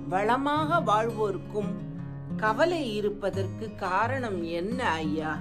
வளமாக வாழ்வோருக்கும் கவலை இருப்பதற்கு காரணம் என்ன ஐயா?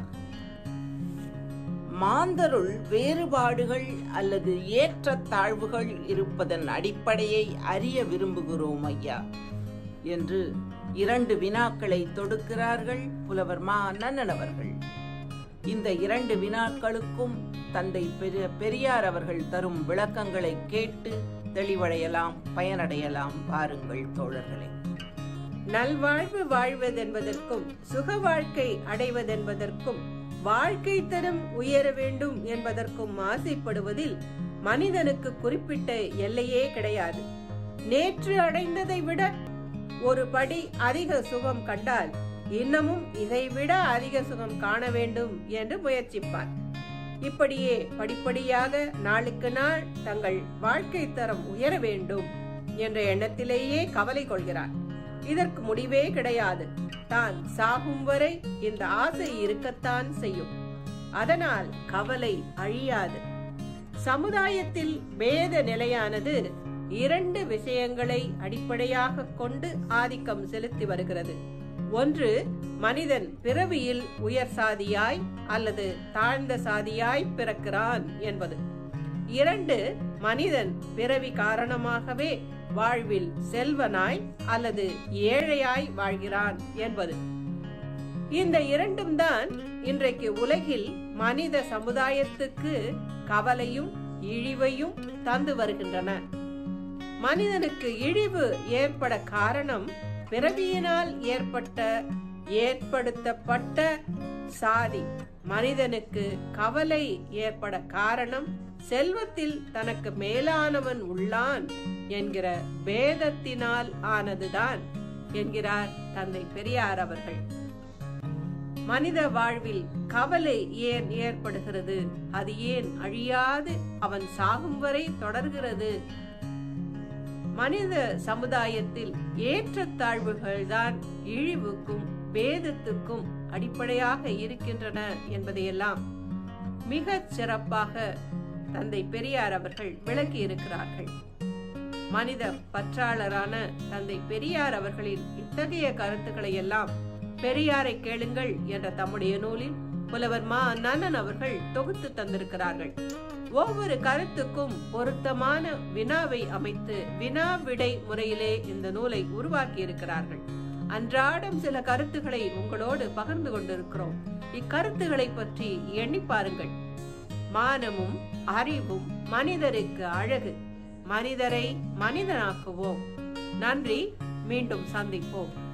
மாந்தருள் வேறுபாடுகள் அல்லது ஏற்றத்தாழ்வுகள் இருப்பதன் அடிப்படையை அறிய விரும்புகிறோம் ஐயா என்று 2 வினாக்களை தொடுக்கிறார்கள் புலவர் மா. நன்னன் அவர்கள். இந்த 2 வினாக்களுக்கும் தந்தை பெரியார் அவர்கள் தரும் விளக்கங்களை கேட்டு தெளிவடையலாம், பயனடையலாம். பாருங்கள் தோழர்களே. நல்வாழ்வு வாழ்வதென்பதற்கும் சுக வாழ்க்கை அடைவதென்பதற்கும் வாழ்க்கை தரம் உயர வேண்டும் என்பதற்கும் ஆசைப்படுவதில் மனிதனுக்கு குறிப்பிட்ட எல்லையே கிடையாது. நேற்று அடைந்ததை விட ஒரு படி அதிக சுகம் கண்டால் இன்னமும் இதைவிட அதிக சுகம் காண வேண்டும் என்று முயற்சிப்பார். இப்படியே படிப்படியாக நாளுக்கு நாள் தங்கள் வாழ்க்கை தரம் உயர வேண்டும் என்ற எண்ணத்திலேயே கவலை கொள்கிறார். இதற்கு முடிவே கிடையாது. தான் சாகும் வரை இந்த ஆசை இருக்கத்தான் செய்யும். அதனால் கவலை அழியாது. சமுதாயத்தில் பேத நிலையானது 2 விஷயங்களை அடிப்படையாக கொண்டு ஆதிக்கம் செலுத்தி வருகிறது. ஒன்று, மனிதன் பிறவியில் உயர் சாதியாய் அல்லது தாழ்ந்த சாதியாய் பிறக்கிறான் என்பது. 2, மனிதன் பிறவி காரணமாகவே வாழ்வில் செல்வனாய் அல்லது ஏழையாய் வாழ்கிறான் என்பது. இந்த 2ம் தான் இன்றைக்கு உலகில் மனித சமுதாயத்துக்கு கவலையும் இழிவையும் தந்து வருகின்றன. மனிதனுக்கு இழிவு ஏற்பட காரணம் பிறவியினால் ஏற்படுத்தப்பட்ட சாதி. மனிதனுக்கு கவலை ஏற்பட காரணம் செல்வத்தில் தனக்கு மேலானவன் உள்ளான் என்கிற பேதத்தினால் ஆனதுதான் என்கிறார் தந்தை பெரியார் அவர்கள். மனித வாழ்வில் கவலை ஏன் ஏற்படுகிறது? அது ஏன் அழியாது அவன் சாகும் வரை தொடர்கிறது? மனித சமுதாயத்தில் ஏற்றத்தாழ்வுகள் தான் இழிவுக்கும் பேதத்துக்கும் அடிப்படையாக இருக்கின்றன என்பதையெல்லாம் மிக சிறப்பாக தந்தை பெரியார் அவர்கள் விளக்கி இருக்கிறார்கள். மனித பற்றாளரான தந்தை பெரியார் அவர்களின் இத்தகைய கருத்துக்களை எல்லாம் பெரியாரை கேளுங்கள் என்ற தம்முடைய நூலில் புலவர் மா. நன்னன் அவர்கள் தொகுத்து தந்திருக்கிறார்கள். ஒவ்வொரு கருத்துக்கும் பொருத்தமான வினாவை அமைத்து வினா விடை முறையிலே இந்த நூலை உருவாக்கி இருக்கிறார்கள். அன்றாடம் சில கருத்துக்களை உங்களோடு பகிர்ந்து கொண்டிருக்கிறோம். இக்கருத்துக்களை பற்றி எண்ணி பாருங்கள். மானமும் அறிவும் மனிதருக்கு அழகு. மனிதரை மனிதனாக்குவோம். நன்றி. மீண்டும் சந்திப்போம்.